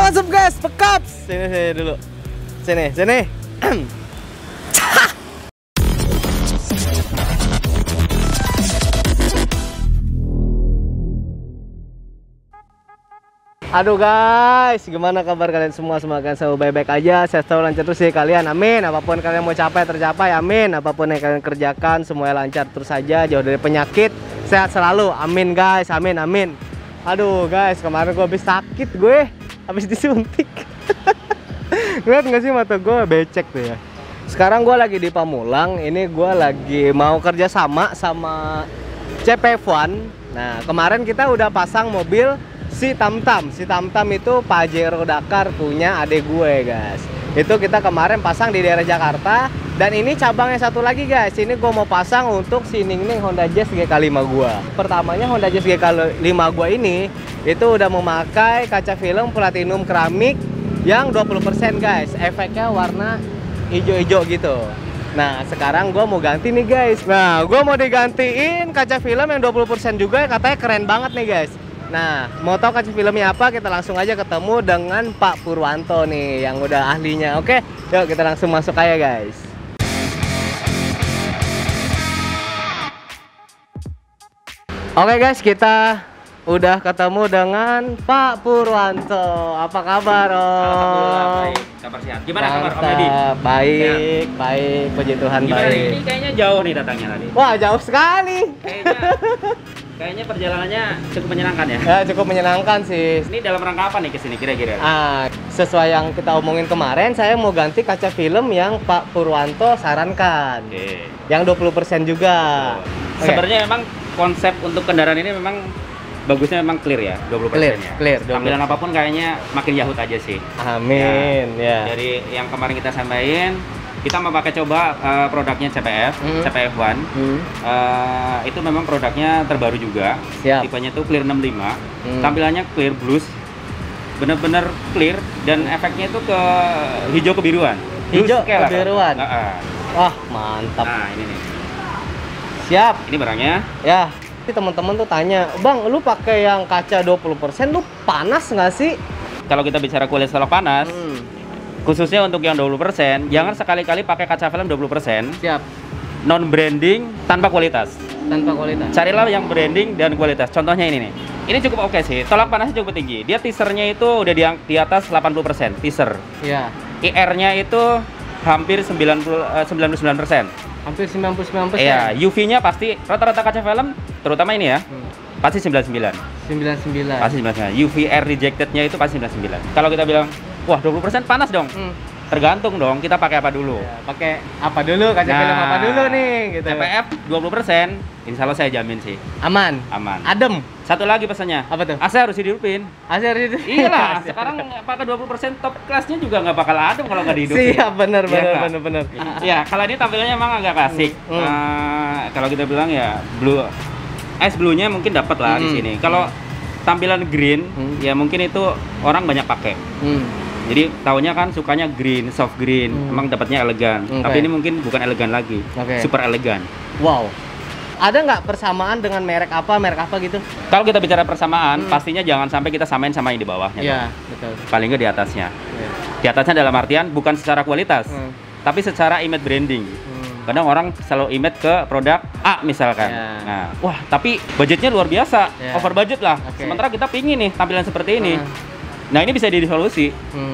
what's up guys, pekaps. Sini dulu. Sini. Aduh guys, gimana kabar kalian semua? Semoga selalu baik-baik aja, sehat selalu lancar terus ya kalian, amin. Apapun kalian mau capai tercapai, amin. Apapun yang kalian kerjakan semuanya lancar terus saja, jauh dari penyakit, sehat selalu, amin guys, amin. Aduh guys, kemarin gue habis sakit, habis disuntik. Lihat nggak sih mata gue becek tuh ya. Sekarang gue lagi di Pamulang, ini gue lagi mau kerja sama CPF1. Nah kemarin kita udah pasang mobil si Tamtam itu Pajero Dakar punya adik gue guys. Itu kita kemarin pasang di daerah Jakarta. Dan ini cabang yang satu lagi guys. Ini gue mau pasang untuk si Ningning Honda Jazz GK5 gue. Pertamanya Honda Jazz GK5 gue ini itu udah memakai kaca film platinum keramik yang 20% guys. Efeknya warna hijau-hijau gitu. Nah sekarang gue mau ganti nih guys. Nah gue mau digantiin kaca film yang 20% juga, katanya keren banget nih guys. Nah, mau tahu kaca filmnya apa? Kita langsung aja ketemu dengan Pak Purwanto nih, yang udah ahlinya. Oke, yuk kita langsung masuk aja guys. Oke guys, kita udah ketemu dengan Pak Purwanto. Apa kabar Om? Alhamdulillah baik, kabar sehat. Gimana kabar Om Edi? Baik, puji Tuhan. Gimana baik. Ini kayaknya jauh nih datangnya tadi. Wah, jauh sekali. Kayaknya perjalanannya cukup menyenangkan ya? Ya, cukup menyenangkan sih. Ini dalam rangka apa nih kesini kira-kira? Sesuai yang kita omongin kemarin, saya mau ganti kaca film yang Pak Purwanto sarankan. Oke. Yang 20% juga. Sebenarnya memang konsep untuk kendaraan ini memang bagusnya memang clear ya, 20% ya. Clear. Tampilan apapun kayaknya makin yahut aja sih. Amin. Ya. Dari yang kemarin kita sampaikan, kita mau pakai coba produknya CPF1. Itu memang produknya terbaru juga. Siap. Tipenya tuh Clear 65. Tampilannya clear blues, bener-bener clear, dan efeknya itu ke hijau kebiruan. Hijau kebiruan. Wah, mantap. Nah ini nih. Siap. Ini barangnya. Ya. Tapi teman-teman tuh tanya, Bang, lu pakai yang kaca 20%, lu panas nggak sih? Kalau kita bicara kualitas tolak panas, khususnya untuk yang 20%, jangan sekali-kali pakai kaca film 20%. Siap. Non branding tanpa kualitas. Carilah yang branding dan kualitas. Contohnya ini nih. Ini cukup oke sih. Tolak panasnya cukup tinggi. Dia teasernya itu udah di atas 80%. Teaser. Iya. IR-nya itu hampir 99%. Hampir 99%. Iya, UV-nya pasti rata-rata kaca film, terutama ini ya. Pasti 99. 99. Pasti 99. UV air rejected-nya itu pasti 99. Kalau kita bilang, wah 20% panas dong. Tergantung dong, kita pakai apa dulu. Ya, pakai apa dulu, kaca film apa dulu nih gitu. CPF 20%, insya Allah saya jamin sih. Aman. Adem. Satu lagi pesannya. Apa tuh? AC harus dihidupin. AC harus dihidupin. Iyalah, sekarang pakai 20% top kelasnya juga nggak bakal adem kalau nggak dihidupin. Siap, bener. Ya, kalau ini tampilannya emang agak klasik. Kalau kita bilang ya blue, blue-nya mungkin dapat lah di sini. Kalau tampilan green, ya mungkin itu orang banyak pakai. Jadi tahunya kan sukanya green, soft green, emang dapatnya elegan. Tapi ini mungkin bukan elegan lagi, super elegan. Wow. Ada nggak persamaan dengan merek apa gitu? Kalau kita bicara persamaan, pastinya jangan sampai kita samain sama yang di bawahnya. Iya, betul. Paling nggak di atasnya. Di atasnya dalam artian bukan secara kualitas, tapi secara image branding. Kadang orang selalu image ke produk A misalkan. Nah, wah tapi budgetnya luar biasa, over budget lah. Sementara kita pingin nih tampilan seperti ini. Nah ini bisa disolusi.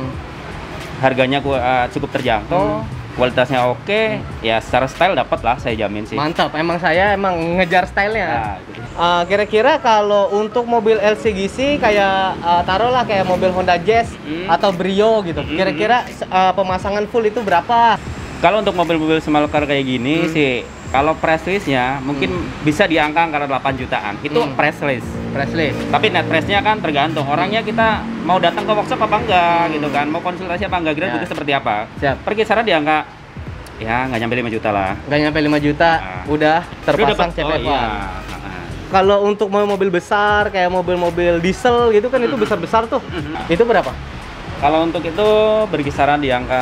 Harganya cukup terjangkau, kualitasnya oke, ya secara style dapat lah, saya jamin sih. Mantap, saya emang ngejar stylenya. Nah, gitu. Kira-kira kalau untuk mobil LCGC kayak taruhlah kayak mobil Honda Jazz atau Brio gitu, kira-kira pemasangan full itu berapa? Kalau untuk mobil-mobil small car kayak gini sih, kalau press list-nya mungkin bisa di angka 8 jutaan. Itu press list. Tapi net price-nya kan tergantung orangnya, kita mau datang ke workshop apa enggak gitu kan, mau konsultasi apa enggak, kira-kira seperti apa. Perkisaran di angka ya nggak nyampe 5 juta lah. Nggak nyampe 5 juta, udah terpasang CPF1. Kalau untuk mobil besar kayak mobil-mobil diesel gitu kan, itu besar-besar tuh. Itu berapa? Kalau untuk itu berkisaran di angka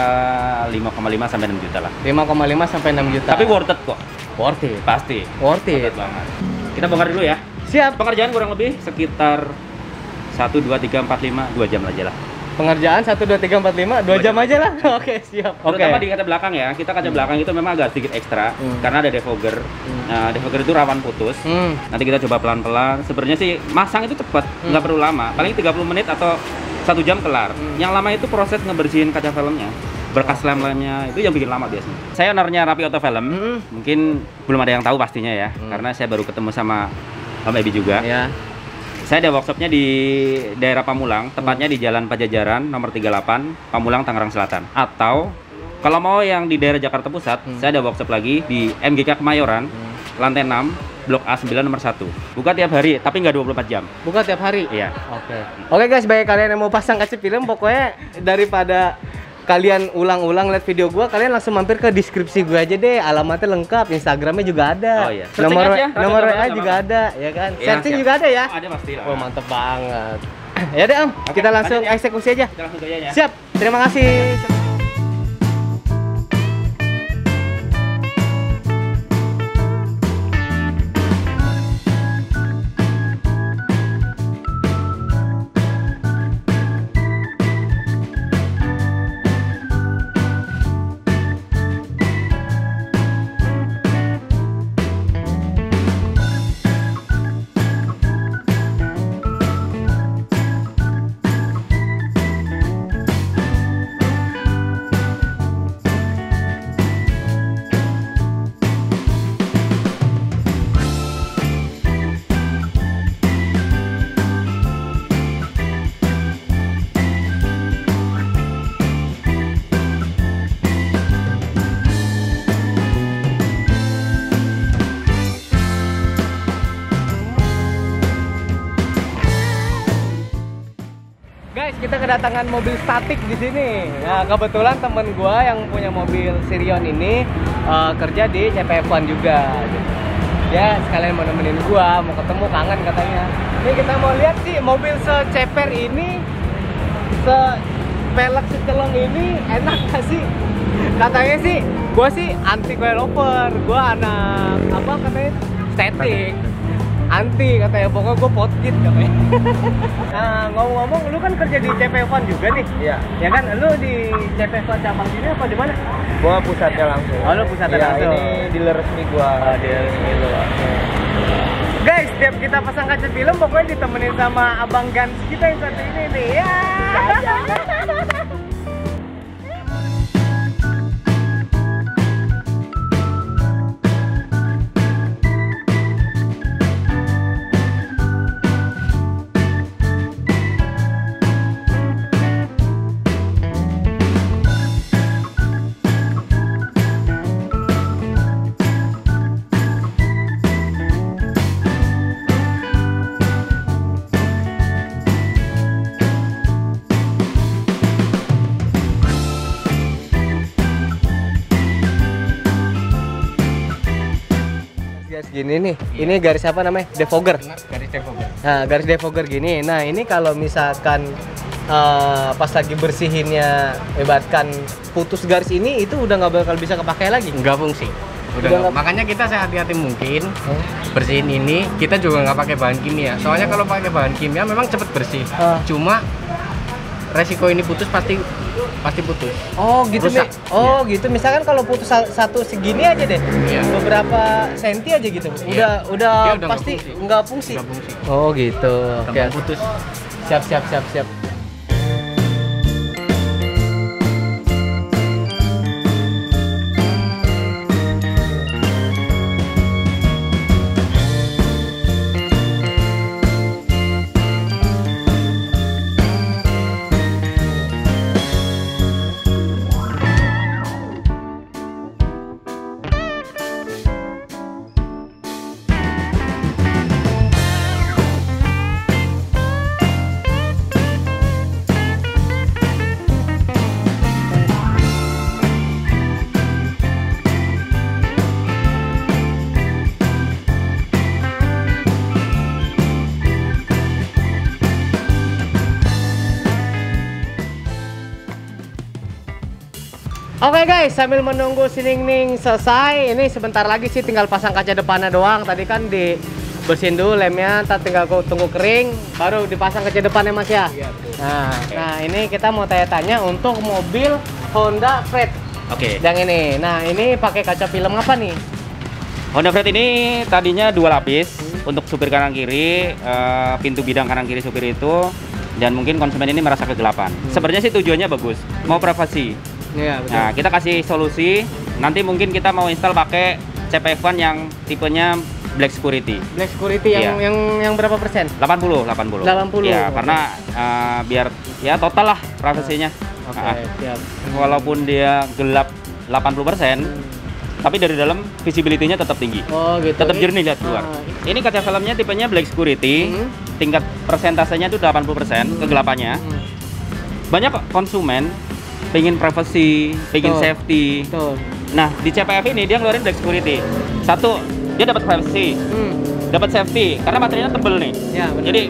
5,5 sampai 6 juta lah. 5,5 sampai 6 juta. Tapi worth it kok. Worth it. Pasti. Worth it banget. Kita bongkar dulu ya. Siap. Pengerjaan kurang lebih sekitar 1, 2, 3, 4, 5, 2 jam aja lah. Pengerjaan 1 2 3 4 5 2 jam aja lah. Oke, siap. Oke. Terutama di kaca belakang ya. Kita kaca belakang itu memang agak sedikit ekstra karena ada defogger. Nah, defogger itu rawan putus. Nanti kita coba pelan-pelan. Sebenarnya sih masang itu cepat, nggak perlu lama. Paling 30 menit atau 1 jam kelar. Yang lama itu proses ngebersihin kaca filmnya. Berkas lem-lemnya itu yang bikin lama biasanya. Saya ownernya Rapi Auto Film. Mungkin belum ada yang tahu pastinya ya, karena saya baru ketemu sama Om Ebi juga. Ya. Saya ada workshopnya di daerah Pamulang, tepatnya di Jalan Pajajaran nomor 38, Pamulang, Tangerang Selatan. Atau kalau mau yang di daerah Jakarta Pusat, saya ada workshop lagi di MGK Kemayoran, lantai 6, Blok A9 nomor 1. Buka tiap hari, tapi nggak 24 jam. Buka tiap hari? Iya. Oke guys, bagi kalian yang mau pasang kaca film, pokoknya daripada kalian ulang-ulang lihat video gua, kalian langsung mampir ke deskripsi gua aja deh. Alamatnya lengkap, Instagramnya juga ada. Oh iya. Nomor WA juga ada, ya kan? Iya, Searching juga ada ya? Ada pasti lah. Oh, mantep banget. Ya deh Om, kita langsung eksekusi aja. Kita langsung kerja ya. Siap. Terima kasih. Guys, kita kedatangan mobil statik di sini. Nah, kebetulan temen gua yang punya mobil Sirion ini kerja di CPF1 juga. Ya, sekalian mau nemenin gua, mau ketemu, kangen katanya. Ini kita mau lihat sih mobil seceper ini, sepelek secelong ini enak gak sih? Katanya sih, gua sih anti lover, gua anak apa katanya statik. Anti katanya, pokoknya gue potkit katanya. Nah, ngomong-ngomong, lu kan kerja di CPF1 juga nih? Iya. Ya kan, lu di CPF1 cabang sini apa di mana? Gua pusatnya langsung. Oh, lu pusatnya langsung. Ini dealer resmi gua. Oh, dealer resmi lu. Guys, setiap kita pasang kaca film, pokoknya ditemenin sama abang Gans kita yang satu ini nih. Ya. Gini nih, ini garis apa namanya? Defogger. Garis defogger. Nah, garis defogger gini. Nah, ini kalau misalkan pas lagi bersihinnya, ibaratkan putus garis ini, itu udah nggak bakal bisa kepakai lagi. Nggak fungsi. Makanya kita sehati-hati mungkin bersihin ini. Kita juga nggak pakai bahan kimia. Soalnya kalau pakai bahan kimia memang cepet bersih. Cuma resiko ini putus pasti putus. Oh gitu. Rusak. Oh gitu. Misalkan kalau putus satu segini aja deh, beberapa senti aja gitu. Udah Dia udah pasti nggak fungsi. Oh gitu. Oke. Putus. Siap. Oke guys, sambil menunggu si Ning Ning selesai, ini sebentar lagi sih tinggal pasang kaca depannya doang. Tadi kan di bersihin dulu lemnya, ntar tinggal tunggu kering, baru dipasang ke depannya Mas ya. Iya, Nah, ini kita mau tanya-tanya untuk mobil Honda Freed. Oke. Yang ini. Nah, ini pakai kaca film apa nih? Honda Freed ini tadinya 2 lapis untuk supir kanan kiri, pintu bidang kanan kiri supir itu, dan mungkin konsumen ini merasa kegelapan. Sebenarnya sih tujuannya bagus, mau privasi. Iya, betul. Nah, kita kasih solusi. Nanti mungkin kita mau install pakai CPF1 yang tipenya Black Security. Black Security yang berapa persen? 80. 80. Ya, karena biar ya total lah privasinya. Oke, siap. Walaupun dia gelap 80%, tapi dari dalam visibility-nya tetap tinggi. Oh, gitu. Tetap jernih lihat keluar. Ini kaca filmnya tipenya Black Security. Tingkat persentasenya itu 80% kegelapannya. Banyak konsumen pengen privacy, pengen safety. Betul. Nah, di CPF ini dia ngeluarin Black Security. Satu, dia dapat privacy, dapat safety karena materialnya tebel nih. Ya, benar. Jadi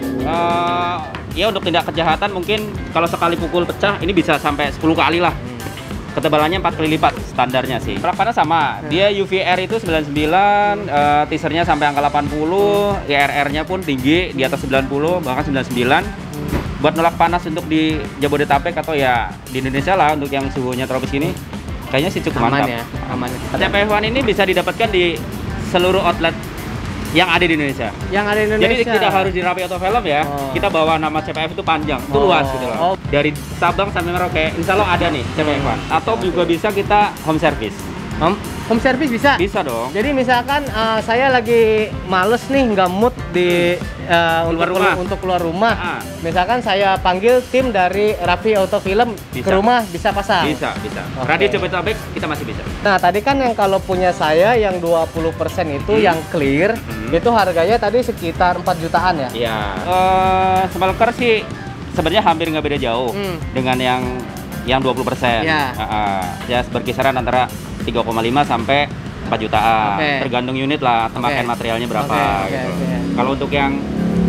ya untuk tindak kejahatan mungkin kalau sekali pukul pecah ini bisa sampai 10 kali lah. Ketebalannya 4 kali lipat standarnya sih. Perakannya sama. Dia UVR itu 99, teasernya sampai angka 80, IRR-nya pun tinggi di atas 90 bahkan 99. Buat nolak panas untuk di Jabodetabek atau ya di Indonesia lah untuk yang suhunya tropis ini kayaknya sih cukup Aman mantap. ya, aman. CPF1 ini bisa didapatkan di seluruh outlet yang ada di Indonesia. Yang ada di Indonesia. Jadi tidak harus di Rapi Auto Film ya. Kita bawa nama CPF itu panjang, itu luas gitu loh. Dari Sabang sampai Merauke, insya Allah ada nih CPF1. Atau juga bisa kita home service. Home service bisa? Bisa dong. Jadi misalkan saya lagi males nih, nggak mood di untuk keluar rumah. Misalkan saya panggil tim dari Rapi Auto Film ke rumah, bisa pasang? Bisa. Oke. Radio Jabodetabek kita masih bisa. Nah, tadi kan yang kalau punya saya yang 20% itu yang clear, itu harganya tadi sekitar 4 jutaan ya? Iya. Smelker sih sebenarnya hampir nggak beda jauh dengan yang 20%. Iya. Ya berkisaran antara 3,5 sampai 4 jutaan. Tergantung unit lah, pemakaian materialnya berapa gitu. Kalau untuk yang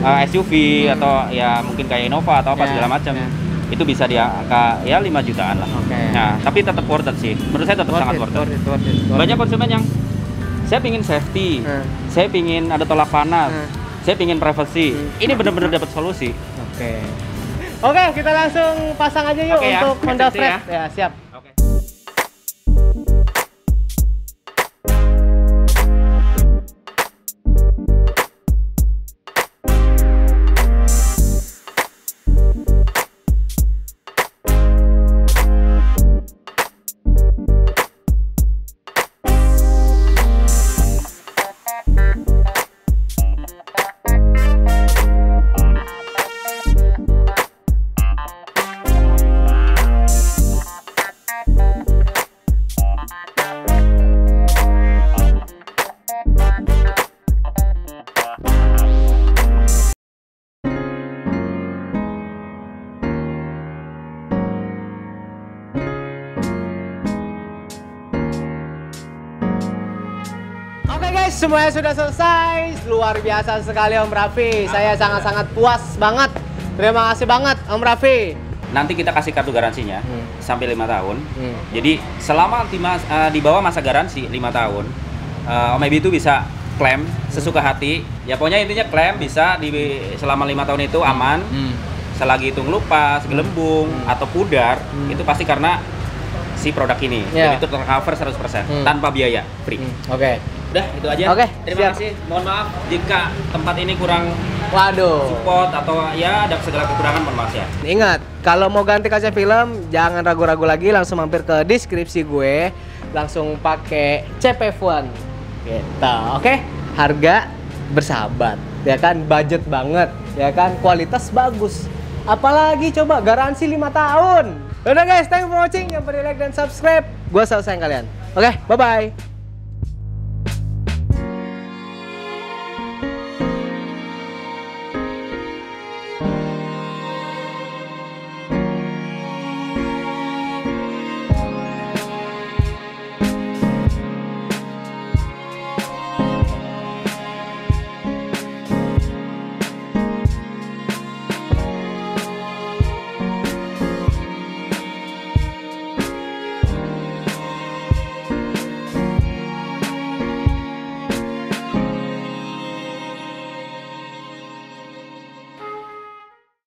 SUV atau ya mungkin kayak Innova atau apa segala macam, itu bisa di angka ya 5 jutaan lah. Nah, tapi tetap worth it sih. Menurut saya tetap sangat worth it. Banyak konsumen yang saya pingin safety, saya pingin ada tolak panas, saya pingin privacy. Ini benar-benar dapat solusi. Oke, kita langsung pasang aja yuk untuk Honda Freed. Ya, siap. Oke guys, semuanya sudah selesai. Luar biasa sekali Om Raffi. Saya sangat-sangat puas banget. Terima kasih banget Om Raffi. Nanti kita kasih kartu garansinya sampai 5 tahun. Jadi selama di bawah masa garansi 5 tahun, Om Ebi itu bisa klaim sesuka hati. Ya pokoknya intinya klaim bisa selama 5 tahun itu aman. Selagi itu ngelupas, gelembung atau pudar, itu pasti karena si produk ini. Dan itu tercover 100% tanpa biaya, free. Udah, itu aja. Terima kasih. Mohon maaf jika tempat ini kurang support atau ya ada segala kekurangan, mohon maaf ya. Ingat, kalau mau ganti kaca film, jangan ragu-ragu lagi, langsung mampir ke deskripsi gue, langsung pakai CPF1. Gitu. Oke? Harga bersahabat, ya kan? Budget banget, ya kan? Kualitas bagus. Apalagi coba garansi 5 tahun. Udah guys, thank you for watching. Yang pada like dan subscribe, gue selalu sayang kalian. Oke, bye-bye.